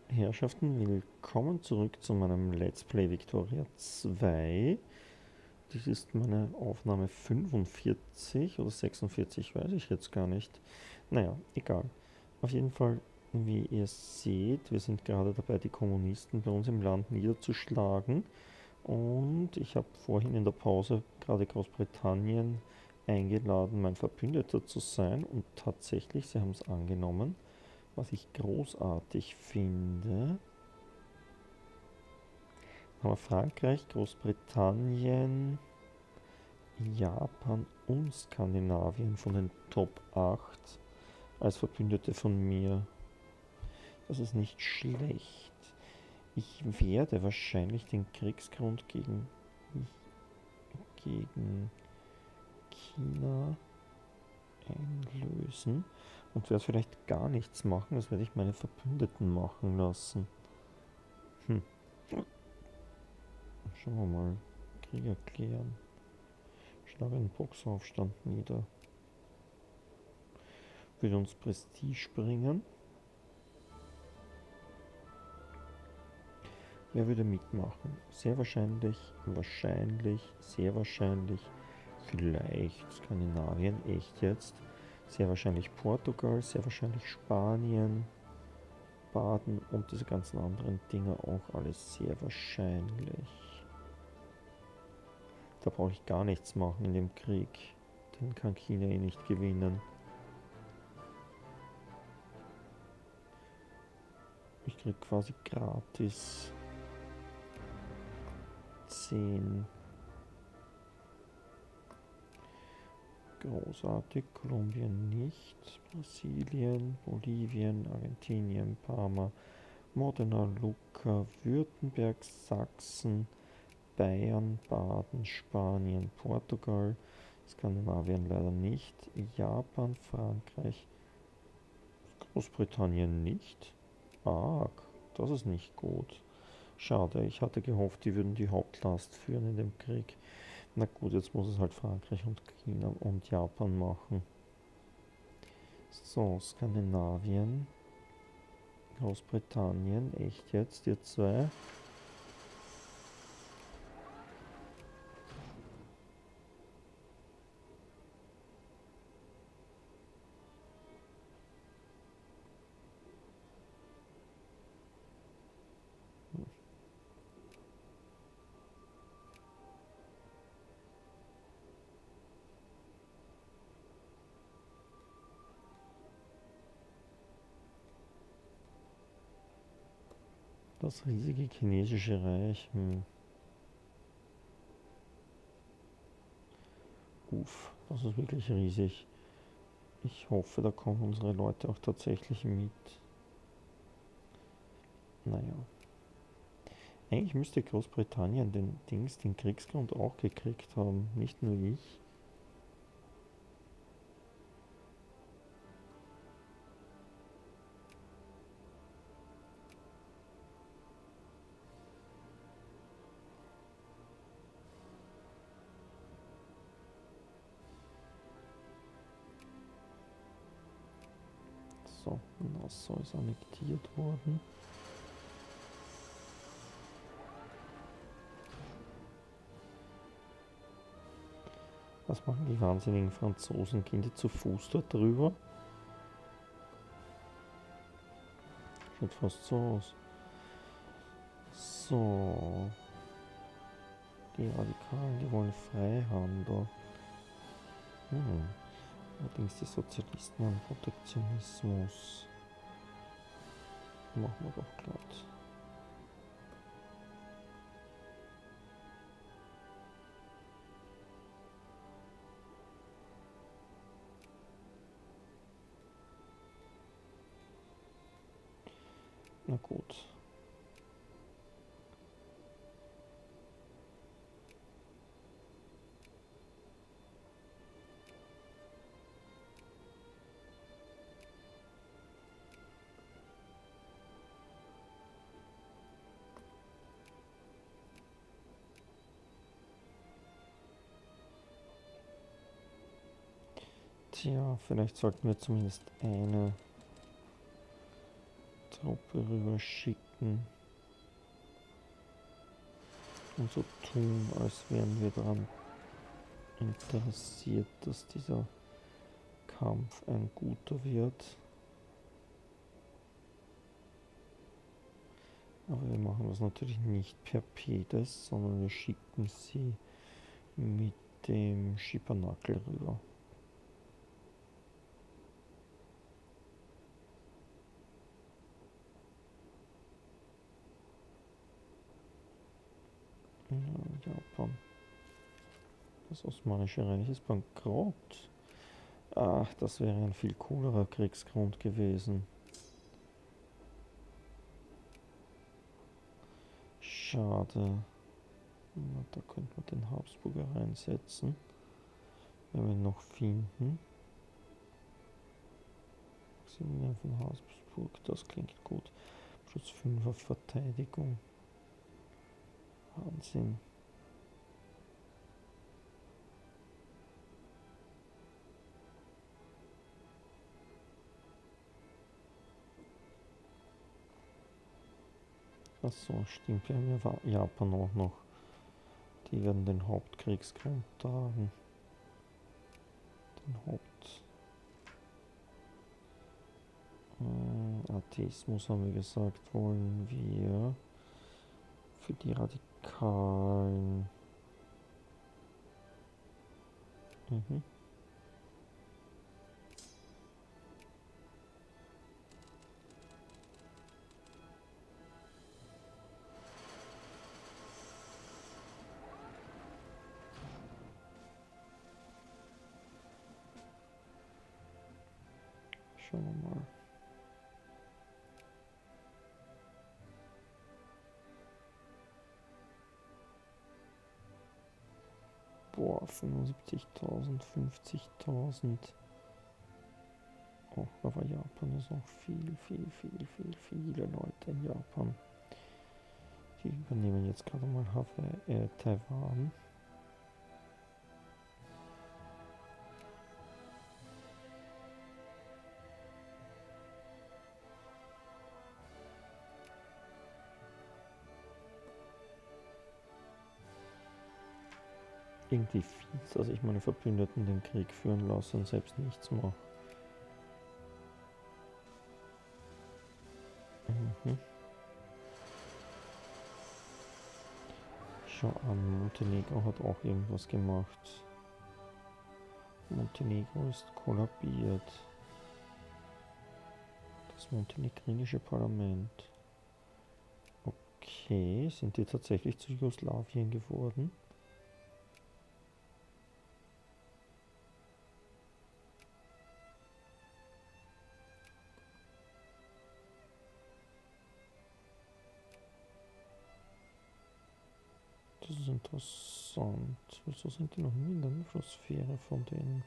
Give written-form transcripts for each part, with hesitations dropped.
Herrschaften, willkommen zurück zu meinem Let's Play Victoria 2. Dies ist meine Aufnahme 45 oder 46, weiß ich jetzt gar nicht. Naja, egal. Auf jeden Fall, wie ihr seht, wir sind gerade dabei, die Kommunisten bei uns im Land niederzuschlagen. Und ich habe vorhin in der Pause gerade Großbritannien eingeladen, mein Verbündeter zu sein. Und tatsächlich, sie haben es angenommen, was ich großartig finde. Aber Frankreich, Großbritannien, Japan und Skandinavien von den Top 8 als Verbündete von mir. Das ist nicht schlecht. Ich werde wahrscheinlich den Kriegsgrund gegen China einlösen und werde vielleicht gar nichts machen. Das werde ich meine Verbündeten machen lassen. Schauen wir mal. Krieg erklären. Schlage einen Boxeraufstand nieder. Würde uns Prestige bringen. Wer würde mitmachen? Sehr wahrscheinlich, sehr wahrscheinlich, vielleicht Skandinavien, echt jetzt. Sehr wahrscheinlich Portugal, sehr wahrscheinlich Spanien, Baden und diese ganzen anderen Dinge auch alles sehr wahrscheinlich. Da brauche ich gar nichts machen in dem Krieg. Den kann China eh nicht gewinnen. Ich krieg quasi gratis 10. Großartig. Kolumbien nicht. Brasilien, Bolivien, Argentinien, Parma, Modena, Lucca, Württemberg, Sachsen, Bayern, Baden, Spanien, Portugal, Skandinavien leider nicht, Japan, Frankreich, Großbritannien nicht. Arg, das ist nicht gut. Schade, ich hatte gehofft, die würden die Hauptlast führen in dem Krieg. Na gut, jetzt muss es halt Frankreich und China und Japan machen. So, Skandinavien, Großbritannien, echt jetzt, ihr zwei? Das riesige chinesische Reich. Uff, das ist wirklich riesig. Ich hoffe, da kommen unsere Leute auch tatsächlich mit. Naja. Eigentlich müsste Großbritannien den Kriegsgrund auch gekriegt haben, nicht nur ich. So, Nassau ist annektiert worden. Was machen die wahnsinnigen Franzosen? Gehen die zu Fuß dort drüber? Schaut fast so aus. So. Die Radikalen, die wollen Freihandel. Allerdings die Sozialisten wollen Protektionismus. Machen wir doch glatt. Na gut. Tja, vielleicht sollten wir zumindest eine Truppe rüber schicken und so tun, als wären wir daran interessiert, dass dieser Kampf ein guter wird. Aber wir machen das natürlich nicht per PDES, sondern wir schicken sie mit dem Schippernackel rüber. Ja, Japan. Das Osmanische Reich ist bankrott. Ach, das wäre ein viel coolerer Kriegsgrund gewesen. Schade. Na, da könnte man den Habsburger reinsetzen, wenn wir ihn noch finden. Maximilian von Habsburg, das klingt gut. Schutz 5 auf Verteidigung. Wahnsinn. Achso, stimmt, wir haben ja Japan auch noch. Die werden den Hauptkriegsgrund tragen. Den Atheismus haben wir gesagt, wollen wir für die Radikalen. Schauen wir mal. Boah, 75.000, 50.000. Oh, aber Japan ist auch viele Leute in Japan. Die übernehmen jetzt gerade mal Taiwan. Irgendwie fies, dass ich meine Verbündeten den Krieg führen lasse und selbst nichts mache. Schau an, Montenegro hat auch irgendwas gemacht. Montenegro ist kollabiert. Das montenegrinische Parlament. Okay, sind die tatsächlich zu Jugoslawien geworden? Das ist interessant. Wieso sind die noch nie in der Infosphäre von denen?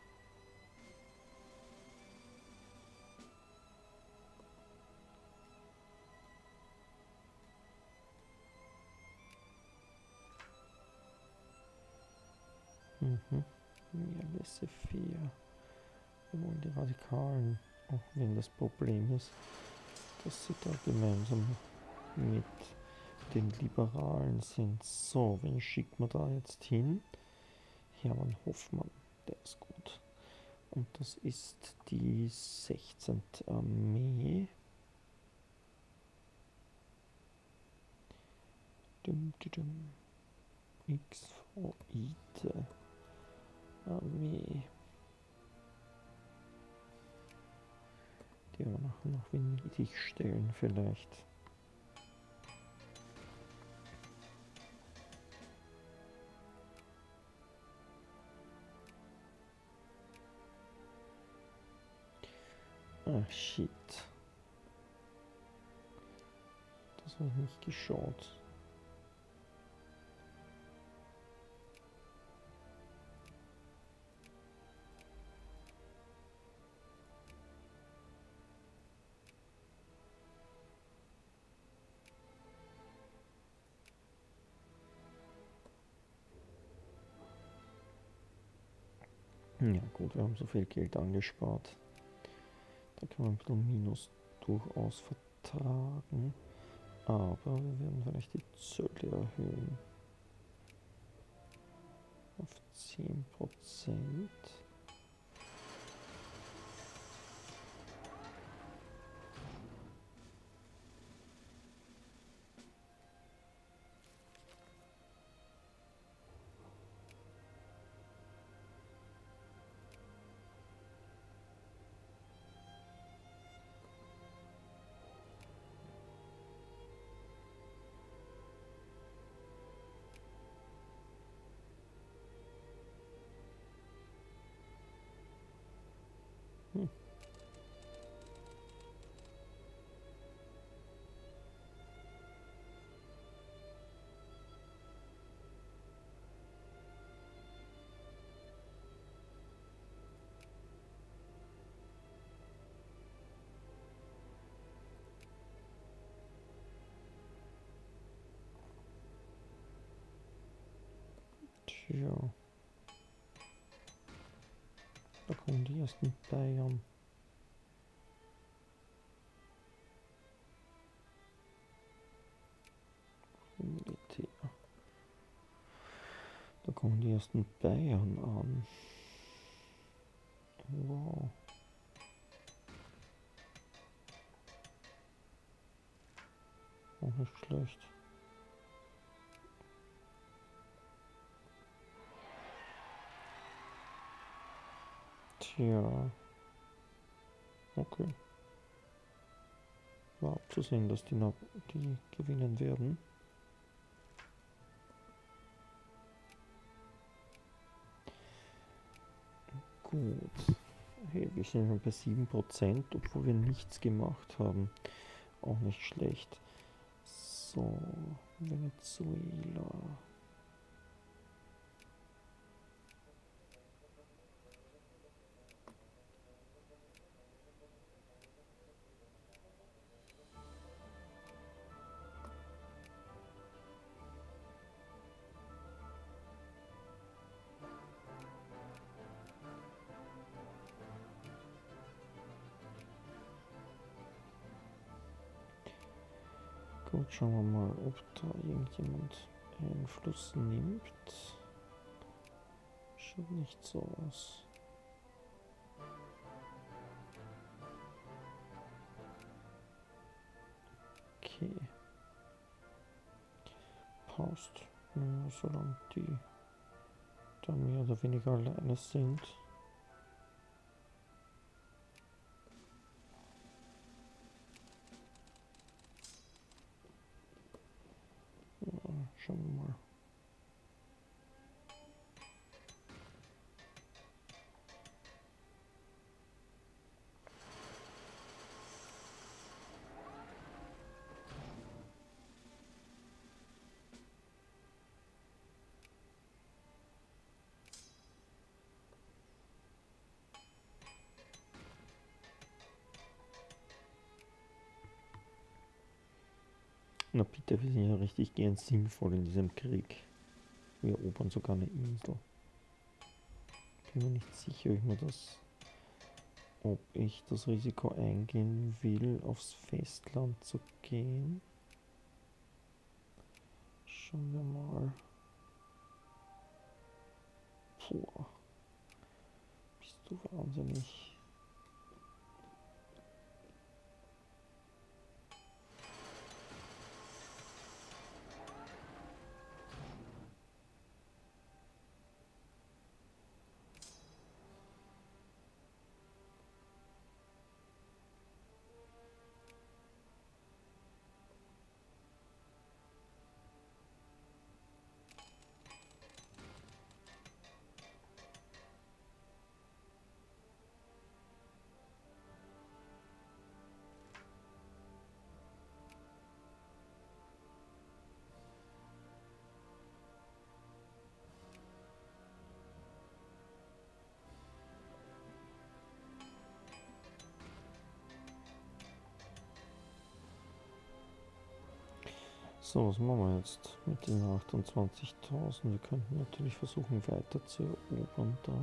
Ja, laissez-faire. Wir wollen die Radikalen. Auch wenn das Problem ist, dass sie da gemeinsam mit den Liberalen sind. So, wen schickt man da jetzt hin? Hermann Hoffmann, der ist gut. Und das ist die 16. Armee. XVIte Armee. Die wir nachher noch Venedig stellen vielleicht. Ah, shit. Das habe ich nicht geschaut. Ja gut, wir haben so viel Geld angespart. Da kann man ein bisschen Minus durchaus tragen, aber wir werden vielleicht die Zölle erhöhen auf 10%. Tja, da kommen die ersten Bayern. Militär. Da kommen die ersten Bayern an. Wow. Auch nicht schlecht. Tja. Okay. War abzusehen, dass die gewinnen werden. Gut. Hey, wir sind schon bei 7%, obwohl wir nichts gemacht haben. Auch nicht schlecht. So, Venezuela. Gut, schauen wir mal, ob da irgendjemand Einfluss nimmt. Schaut nicht so aus. Okay. Passt. Ja, solange die da mehr oder weniger alleine sind. Ja, schauen wir mal. Na bitte, wir sind ja richtig gern sinnvoll in diesem Krieg. Wir erobern sogar eine Insel. Bin mir nicht sicher, ob ich das Risiko eingehen will, aufs Festland zu gehen. Schauen wir mal. Boah. Bist du wahnsinnig. So, was machen wir jetzt mit den 28.000? Wir könnten natürlich versuchen weiter zu erobern da.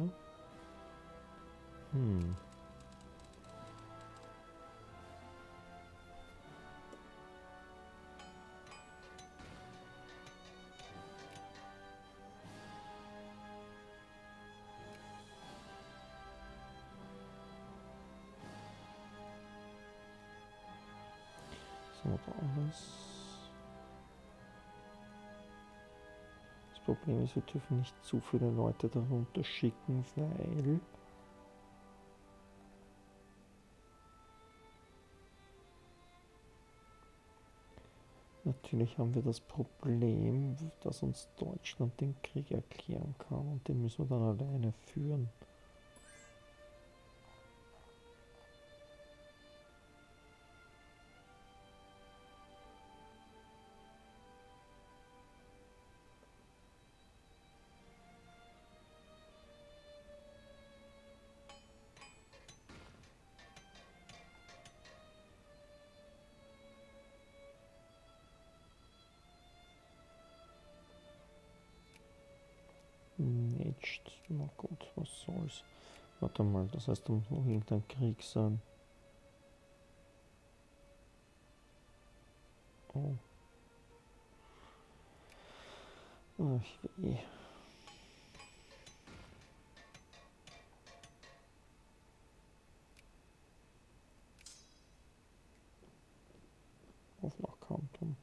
So, da alles. Das Problem ist, wir dürfen nicht zu viele Leute darunter schicken, weil natürlich haben wir das Problem, dass uns Deutschland den Krieg erklären kann und den müssen wir dann alleine führen. Nicht. Na gut, was soll's. Warte mal, das heißt, da muss noch irgendein Krieg sein. Oh. Ach weh. Auf nach Kanton.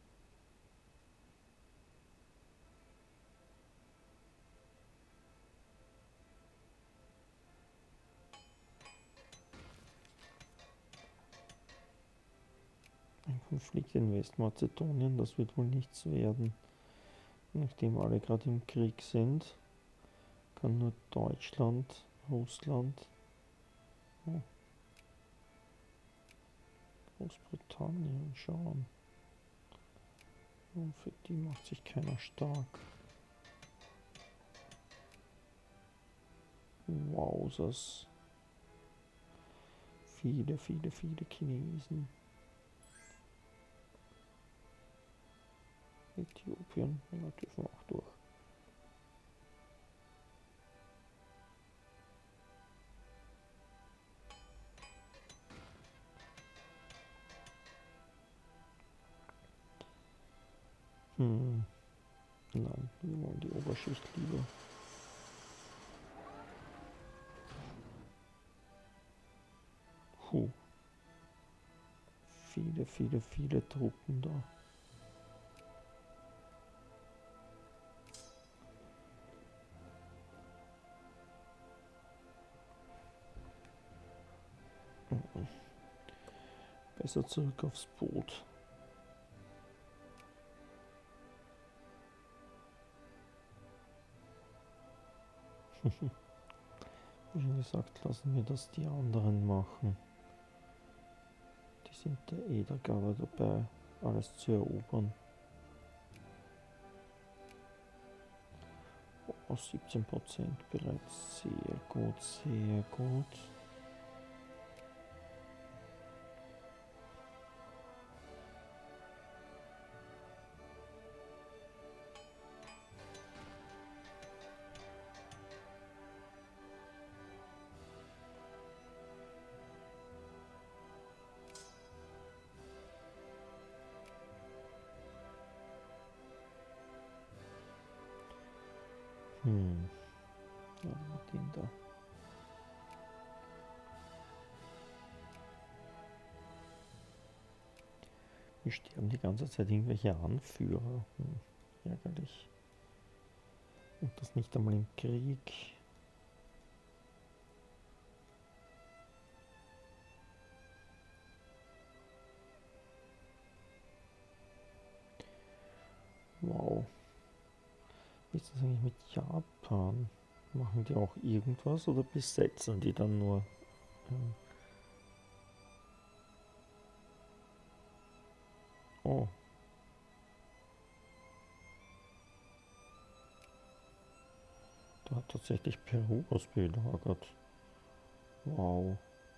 Ein Konflikt in Westmazedonien, das wird wohl nichts werden. Nachdem alle gerade im Krieg sind, kann nur Deutschland, Russland, Großbritannien schauen. Und für die macht sich keiner stark. Wowzers. Viele Chinesen. Äthiopien, ja, dürfen wir auch durch. Nein, wir wollen die Oberschicht lieber. Viele Truppen da. Besser zurück aufs Boot. Wie schon gesagt, lassen wir das die anderen machen. Die sind da eh da gerade dabei, alles zu erobern. Oh, 17% bereits. Sehr gut, sehr gut. Ja, den da. Hier sterben die ganze Zeit irgendwelche Anführer. Ärgerlich. Und das nicht einmal im Krieg. Wow. Wie ist das eigentlich mit Japan? Machen die auch irgendwas oder besetzen die dann nur? Oh. Da hat tatsächlich Peru was belagert. Wow.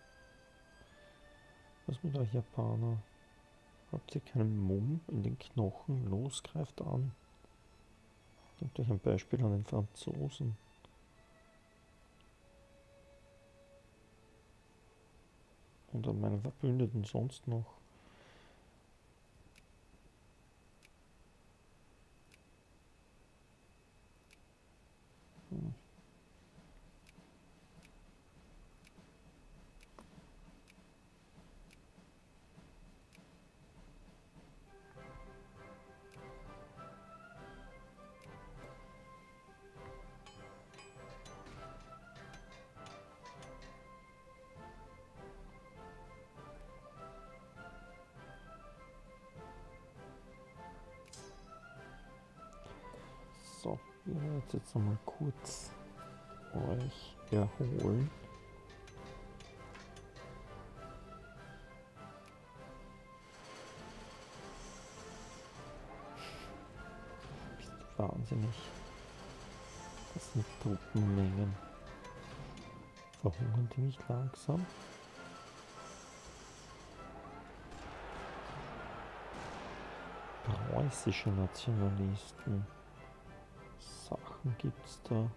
Was mit euch Japaner? Habt ihr keinen Mumm in den Knochen? Los, greift an. Denkt euch ein Beispiel an den Franzosen. Und an meine Verbündeten sonst noch. So, ihr werdet jetzt nochmal kurz euch erholen. Bist du wahnsinnig? Das sind Truppenmengen. Verhungern die nicht langsam? Preußische Nationalisten. Sachen gibt's da.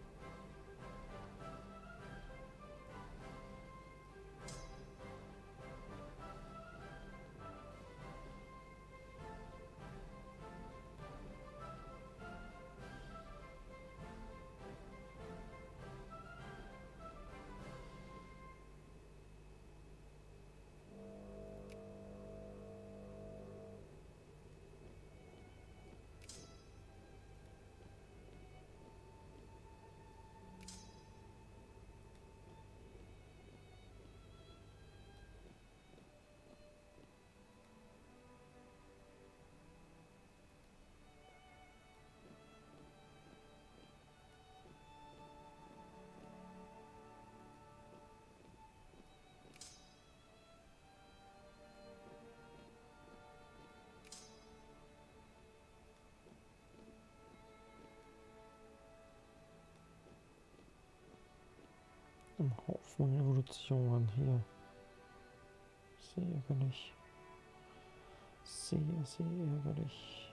Ein Haufen Revolutionen hier. Sehr ärgerlich. Sehr, sehr ärgerlich.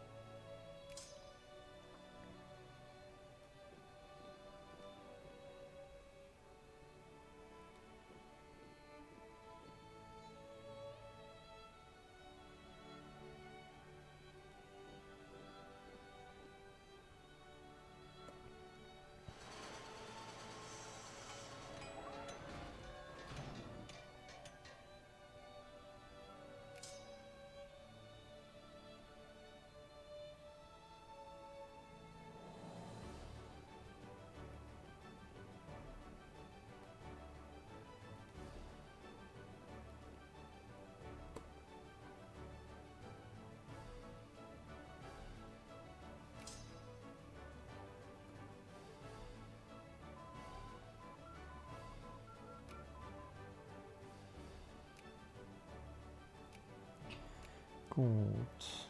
Gut.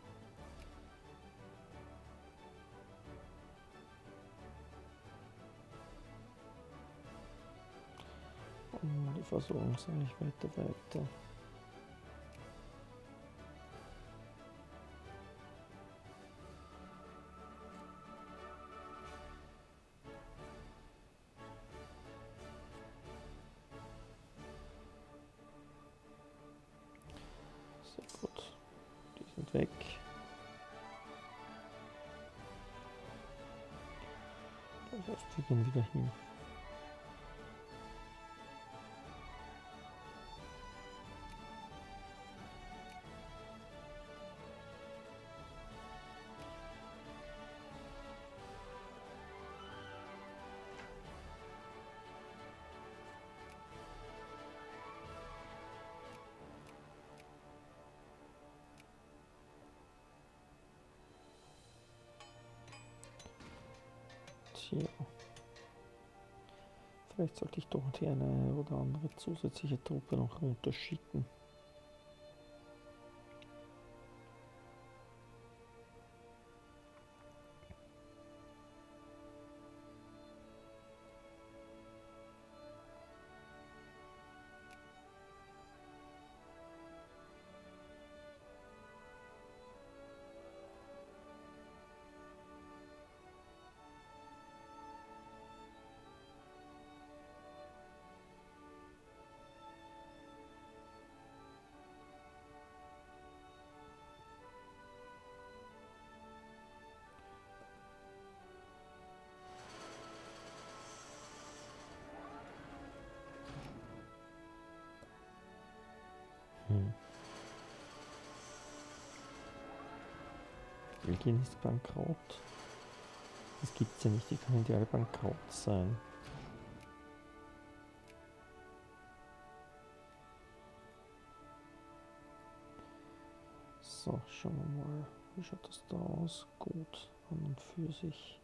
Die Versorgung ist eigentlich weiter. Sehr gut. Die sind weg. Das heißt, wir gehen wieder hin. Tja. Vielleicht sollte ich doch die eine oder andere zusätzliche Truppe noch runterschicken. Belgien ist bankrott. Das gibt's ja nicht, die können ja alle bankrott sein. So, schauen wir mal, wie schaut das da aus? Gut, an und für sich.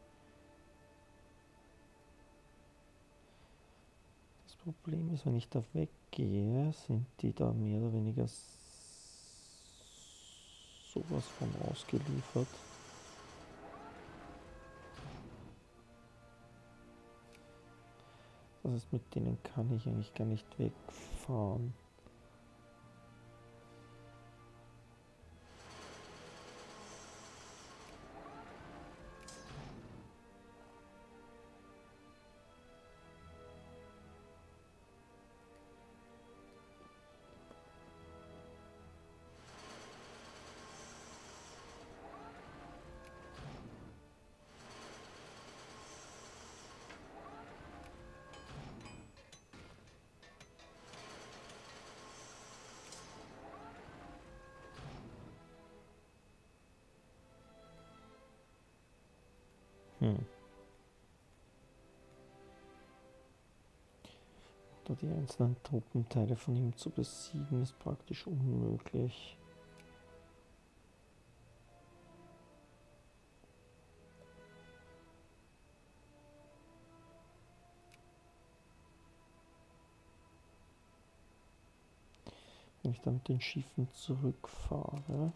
Das Problem ist, wenn ich da weggehe, sind die da mehr oder weniger sowas von ausgeliefert. Das heißt, mit denen kann ich eigentlich gar nicht wegfahren. Da die einzelnen Truppenteile von ihm zu besiegen, ist praktisch unmöglich. Wenn ich dann mit den Schiffen zurückfahre.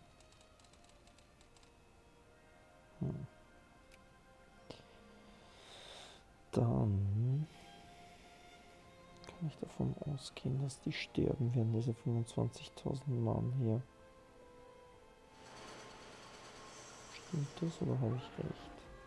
Dann kann ich davon ausgehen, dass die sterben werden, diese 25.000 Mann hier. Stimmt das oder habe ich recht?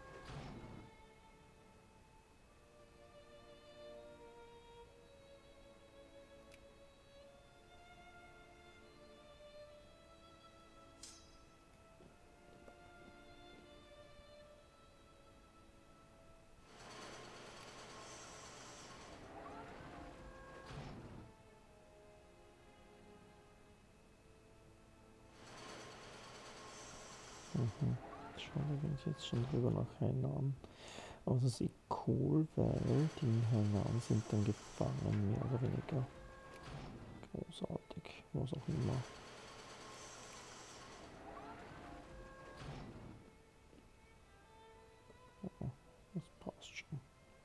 Schade, wenn ich jetzt schon drüber nach Hainan. Aber das ist eh cool, weil die in Hainan sind dann gefangen, mehr oder weniger. Großartig, was auch immer. Ja, das passt schon.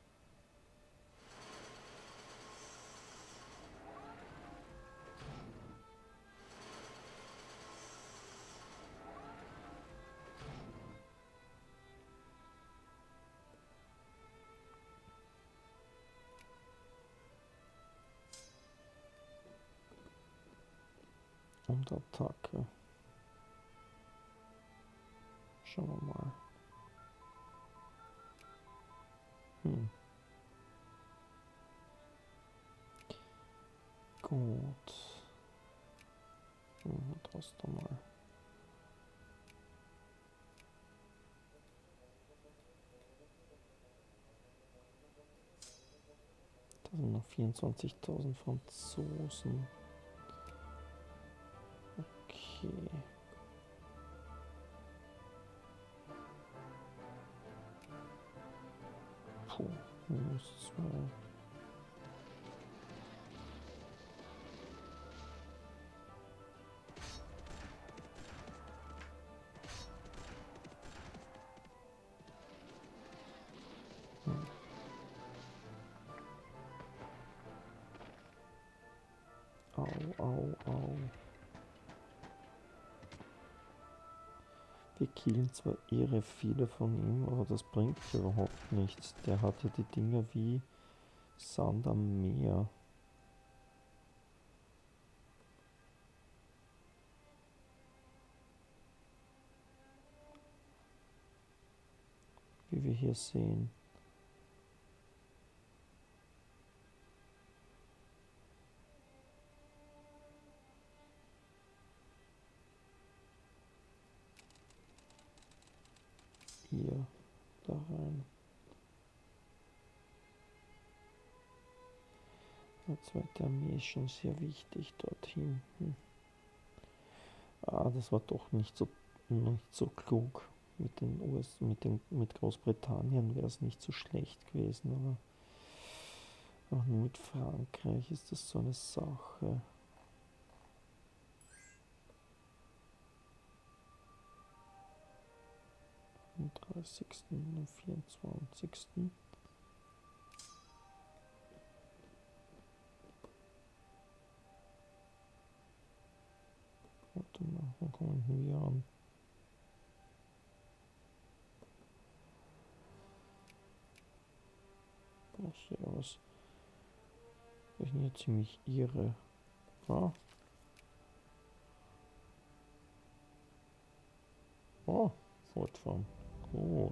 Und Attacke. Schauen wir mal. Gut. Das da mal. Da sind noch 24.000 Franzosen. Okay. Puh, -2. Au. Wir killen zwar irre viele von ihm, aber das bringt überhaupt nichts. Der hat ja die Dinger wie Sand am Meer. Wie wir hier sehen. Hier, da rein. Die zweite Armee ist schon sehr wichtig dorthin. Das war doch nicht so klug. Mit den mit Großbritannien wäre es nicht so schlecht gewesen, aber nur mit Frankreich ist das so eine Sache. Und am 24. Warte mal, wann kommen wir an? Oh, servus. Ich bin hier ziemlich irre. Ah. Oh, fortfahren. Gut.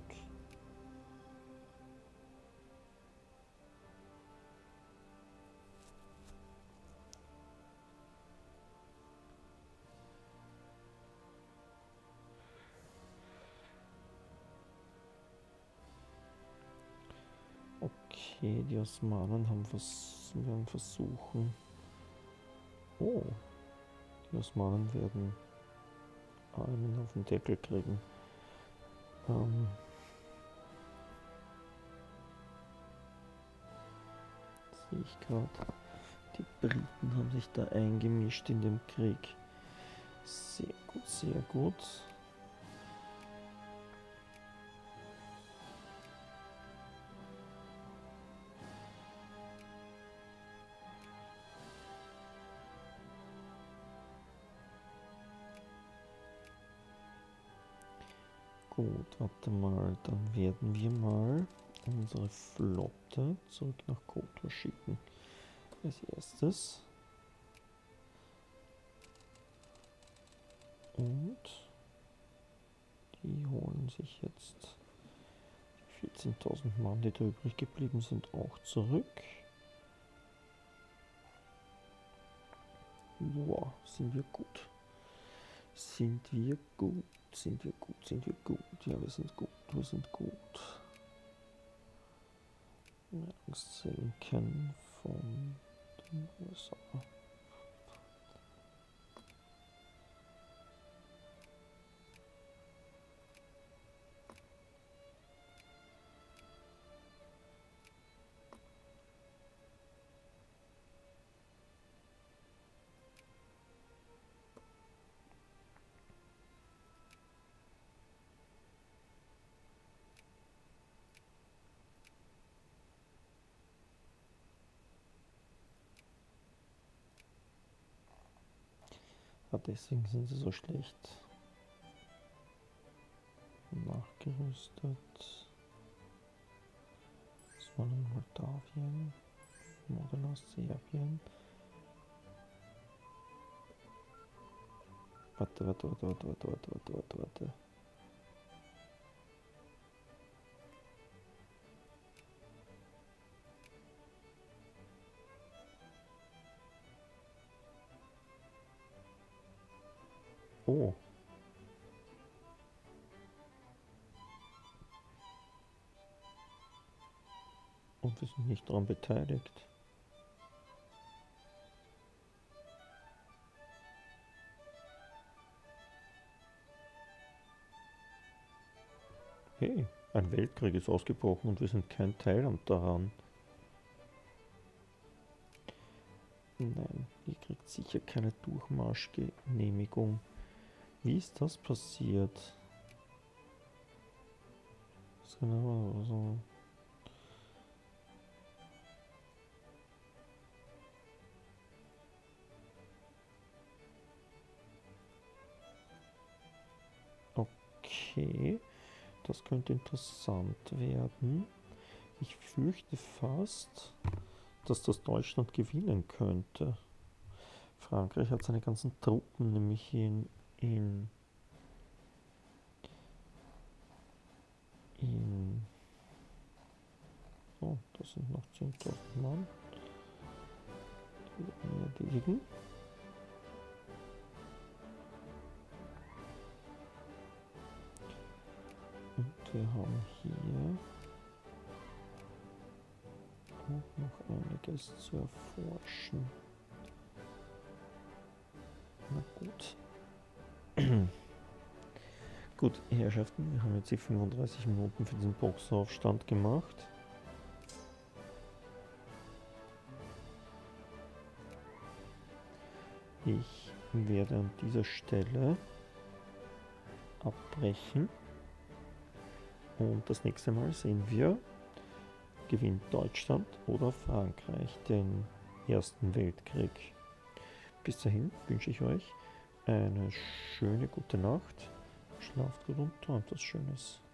Okay, die Osmanen werden versuchen. Oh, die Osmanen werden einen auf den Deckel kriegen. Sehe ich gerade. Die Briten haben sich da eingemischt in den Krieg. Sehr gut, sehr gut. Gut, warte mal, dann werden wir mal unsere Flotte zurück nach Kotor schicken. Als erstes. Und die holen sich jetzt die 14.000 Mann, die da übrig geblieben sind, auch zurück. Wow, sind wir gut. Sind wir gut, sind wir gut, sind wir gut. Ja, wir sind gut, wir sind gut. Senken von den USA. Ah, deswegen sind sie so schlecht nachgerüstet. Das war in Moldawien, Modern aus Serbien. Warte. Oh. Und wir sind nicht daran beteiligt. Hey, ein Weltkrieg ist ausgebrochen und wir sind kein Teil daran. Nein, ihr kriegt sicher keine Durchmarschgenehmigung. Wie ist das passiert? Das kann aber so. Okay, das könnte interessant werden. Ich fürchte fast, dass das Deutschland gewinnen könnte. Frankreich hat seine ganzen Truppen nämlich in oh, das sind noch 10.000 Mann. Die werden wir erledigen. Und wir haben hier auch noch einiges zu erforschen. Na gut. Gut, Herrschaften, wir haben jetzt die 35 Minuten für diesen Boxeraufstand gemacht. Ich werde an dieser Stelle abbrechen. Und das nächste Mal sehen wir, gewinnt Deutschland oder Frankreich den Ersten Weltkrieg. Bis dahin wünsche ich euch eine schöne gute Nacht. Schlaft gut und träumt was Schönes.